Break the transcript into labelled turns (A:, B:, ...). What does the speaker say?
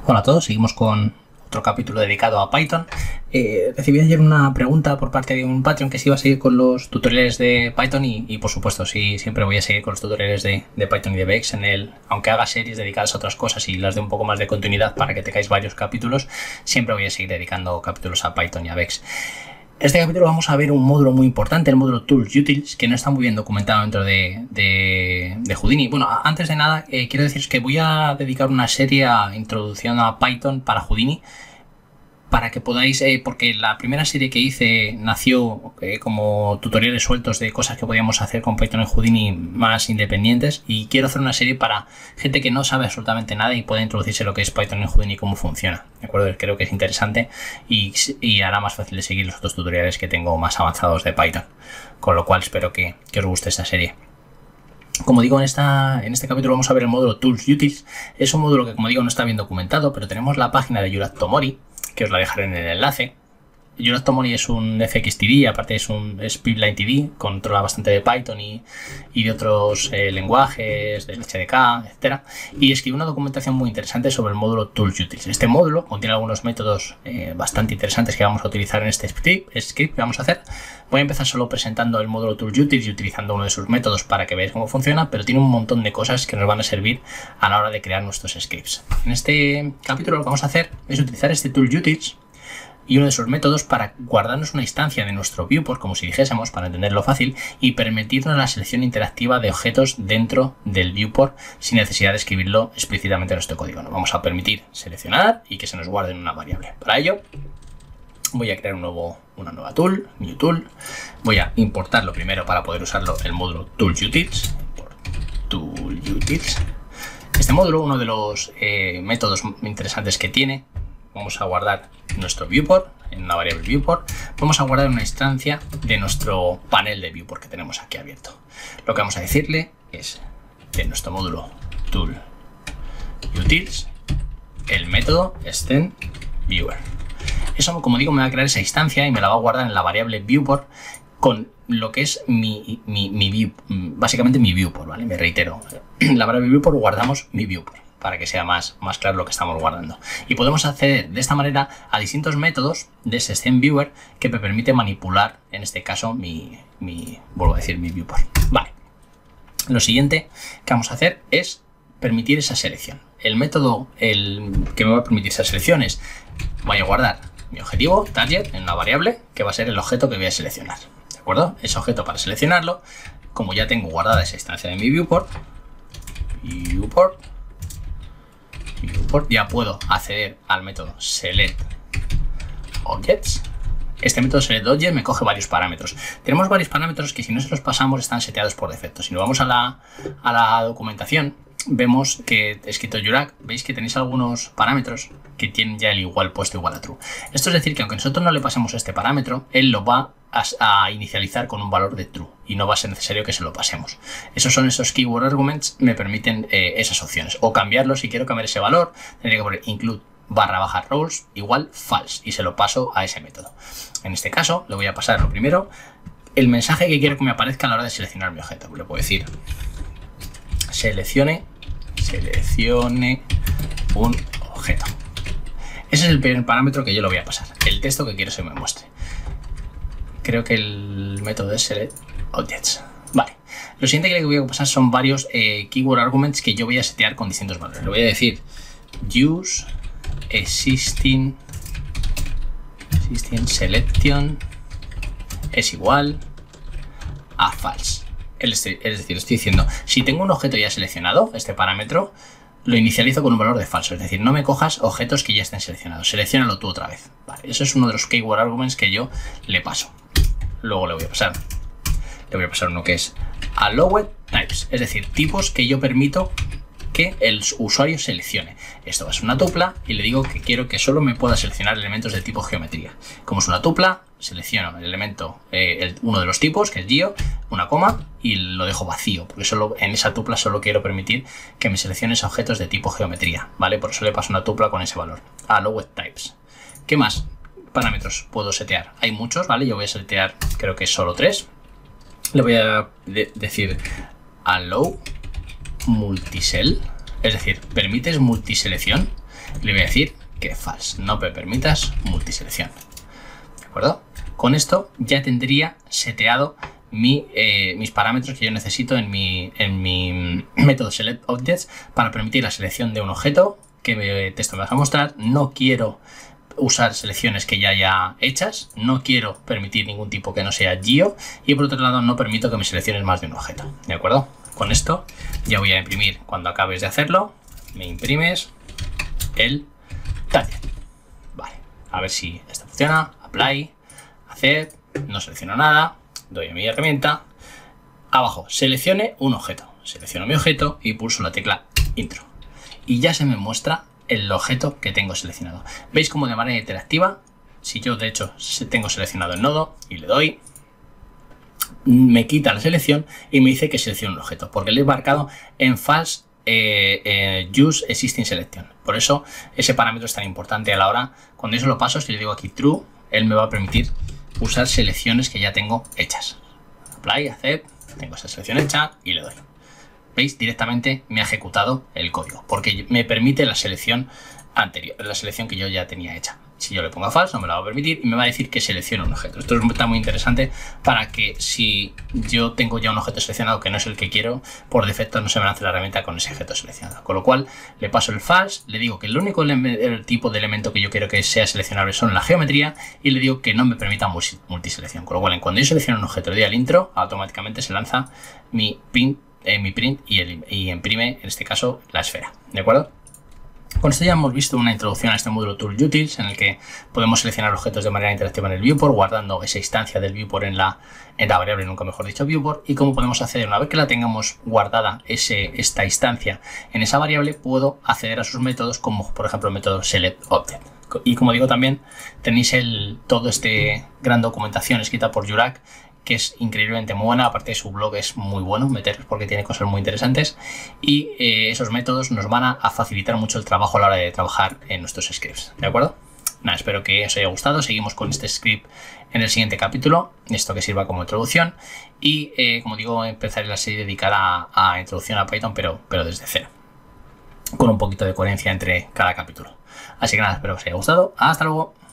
A: Hola a todos, seguimos con otro capítulo dedicado a Python. Recibí ayer una pregunta por parte de un Patreon que si iba a seguir con los tutoriales de Python y por supuesto sí, siempre voy a seguir con los tutoriales de Python y de Vex aunque haga series dedicadas a otras cosas y las dé un poco más de continuidad para que tengáis varios capítulos, siempre voy a seguir dedicando capítulos a Python y a Vex. En este capítulo vamos a ver un módulo muy importante, el módulo Tools Utils, que no está muy bien documentado dentro de Houdini. Bueno, antes de nada, quiero deciros que voy a dedicar una serie a introducción a Python para Houdini, para que podáis, porque la primera serie que hice nació como tutoriales sueltos de cosas que podíamos hacer con Python en Houdini más independientes, y quiero hacer una serie para gente que no sabe absolutamente nada y pueda introducirse lo que es Python en Houdini y cómo funciona, ¿de acuerdo? Creo que es interesante y hará más fácil de seguir los otros tutoriales que tengo más avanzados de Python, con lo cual espero que os guste esta serie. Como digo, en este capítulo vamos a ver el módulo Tools Utils. Es un módulo que, como digo, no está bien documentado, pero tenemos la página de Yurat Tomori, que os la dejaré en el enlace. Yurat Tomori es un FXTD, aparte es Pipeline TD, controla bastante de Python y de otros lenguajes, del HDK, etc. Y escribe una documentación muy interesante sobre el módulo Tools Utils. Este módulo contiene algunos métodos bastante interesantes que vamos a utilizar en este script que vamos a hacer. Voy a empezar solo presentando el módulo Tools Utils y utilizando uno de sus métodos para que veáis cómo funciona, pero tiene un montón de cosas que nos van a servir a la hora de crear nuestros scripts. En este capítulo lo que vamos a hacer es utilizar este Tools Utils y uno de sus métodos para guardarnos una instancia de nuestro viewport, como si dijésemos, para entenderlo fácil, y permitirnos la selección interactiva de objetos dentro del viewport sin necesidad de escribirlo explícitamente en nuestro código. Nos vamos a permitir seleccionar y que se nos guarde en una variable. Para ello voy a crear una nueva tool, new tool. Voy a importarlo primero para poder usarlo el módulo Tools Utils. Tool Utils. Este módulo, uno de los métodos interesantes que tiene, vamos a guardar nuestro viewport en una variable viewport. Vamos a guardar una instancia de nuestro panel de viewport que tenemos aquí abierto. Lo que vamos a decirle es de nuestro módulo Tool Utils el método extendViewer. Eso, como digo, me va a crear esa instancia y me la va a guardar en la variable viewport con lo que es básicamente mi viewport, ¿vale? Me reitero, en la variable viewport guardamos mi viewport, para que sea más claro lo que estamos guardando. Y podemos acceder de esta manera a distintos métodos de ese extendViewer que me permite manipular, en este caso, vuelvo a decir, mi viewport. Vale. Lo siguiente que vamos a hacer es permitir esa selección. El método que me va a permitir esa selección es, voy a guardar mi objetivo, target, en una variable, que va a ser el objeto que voy a seleccionar. ¿De acuerdo? Ese objeto, para seleccionarlo, como ya tengo guardada esa instancia de mi viewport, ya puedo acceder al método selectObjects. Este método selectObject me coge varios parámetros. Tenemos varios parámetros que, si no se los pasamos, están seteados por defecto. Si nos vamos a la documentación, vemos que escrito Yurat, veis que tenéis algunos parámetros que tienen ya el igual puesto igual a true. Esto es decir que aunque nosotros no le pasemos este parámetro, él lo va a inicializar con un valor de true y no va a ser necesario que se lo pasemos. Esos son esos keyword arguments, me permiten esas opciones. O cambiarlo, si quiero cambiar ese valor, tendría que poner include /roles igual false y se lo paso a ese método. En este caso le voy a pasar lo primero, el mensaje que quiero que me aparezca a la hora de seleccionar mi objeto. Le puedo decir seleccione un objeto. Ese es el primer parámetro que yo le voy a pasar, el texto que quiero que se me muestre. Creo que el método es selectObjects. Vale. Lo siguiente que le voy a pasar son varios keyword arguments que yo voy a setear con distintos valores. Le voy a decir use existing selection es igual a false. Es decir, estoy diciendo, si tengo un objeto ya seleccionado, este parámetro, lo inicializo con un valor de falso. Es decir, no me cojas objetos que ya estén seleccionados, selecciónalo tú otra vez. Vale, eso es uno de los keyword arguments que yo le paso. Luego le voy a pasar uno que es allowed types, es decir, tipos que yo permito que el usuario seleccione. Esto va a ser una tupla y le digo que quiero que solo me pueda seleccionar elementos de tipo geometría. Como es una tupla, selecciono el elemento, uno de los tipos, que es geo, una coma, y lo dejo vacío, porque solo en esa tupla solo quiero permitir que me seleccione objetos de tipo geometría, ¿vale? Por eso le paso una tupla con ese valor. Allowed types. ¿Qué más parámetros puedo setear? Hay muchos, ¿vale? Yo voy a setear, creo que solo 3. Le voy a decir allow multicell, es decir, permites multiselección. Le voy a decir que false, no me permitas multiselección. ¿De acuerdo? Con esto ya tendría seteado mis parámetros que yo necesito en mi método selectObjects para permitir la selección de un objeto que texto me vas a mostrar. No quiero usar selecciones que ya haya hechas, no quiero permitir ningún tipo que no sea geo y por otro lado no permito que me selecciones más de un objeto. ¿De acuerdo? Con esto ya voy a imprimir, cuando acabes de hacerlo, me imprimes el target. Vale, a ver si esto funciona. Apply, hacer, no selecciono nada, doy a mi herramienta, abajo seleccione un objeto, selecciono mi objeto y pulso la tecla intro y ya se me muestra el objeto que tengo seleccionado. ¿Veis cómo de manera interactiva? Si yo de hecho tengo seleccionado el nodo y le doy, me quita la selección y me dice que seleccione un objeto, porque le he marcado en false use existing selection. Por eso ese parámetro es tan importante a la hora, cuando yo se lo paso, si le digo aquí true, él me va a permitir usar selecciones que ya tengo hechas. Apply, accept, tengo esa selección hecha y le doy. ¿Veis? Directamente me ha ejecutado el código, porque me permite la selección anterior, la selección que yo ya tenía hecha. Si yo le pongo a false, no me la va a permitir y me va a decir que seleccione un objeto. Esto está muy interesante para que si yo tengo ya un objeto seleccionado que no es el que quiero, por defecto no se me lance la herramienta con ese objeto seleccionado. Con lo cual le paso el false, le digo que el único el tipo de elemento que yo quiero que sea seleccionable son la geometría y le digo que no me permita multiselección. Con lo cual, cuando yo selecciono un objeto, le doy al intro, automáticamente se lanza mi print y imprime, en este caso, la esfera. ¿De acuerdo? Con esto ya hemos visto una introducción a este módulo ToolUtils en el que podemos seleccionar objetos de manera interactiva en el viewport, guardando esa instancia del viewport en la variable, nunca mejor dicho, viewport, y cómo podemos acceder, una vez que la tengamos guardada esta instancia en esa variable, puedo acceder a sus métodos, como por ejemplo el método selectObject. Y como digo, también tenéis todo este gran documentación escrita por Jurak, que es increíblemente muy buena. Aparte de su blog es muy bueno meter porque tiene cosas muy interesantes y esos métodos nos van a facilitar mucho el trabajo a la hora de trabajar en nuestros scripts. ¿De acuerdo? Nada, espero que os haya gustado. Seguimos con este script en el siguiente capítulo, esto que sirva como introducción y como digo, empezaré la serie dedicada a introducción a Python, pero desde cero, con un poquito de coherencia entre cada capítulo. Así que nada, espero que os haya gustado. Hasta luego.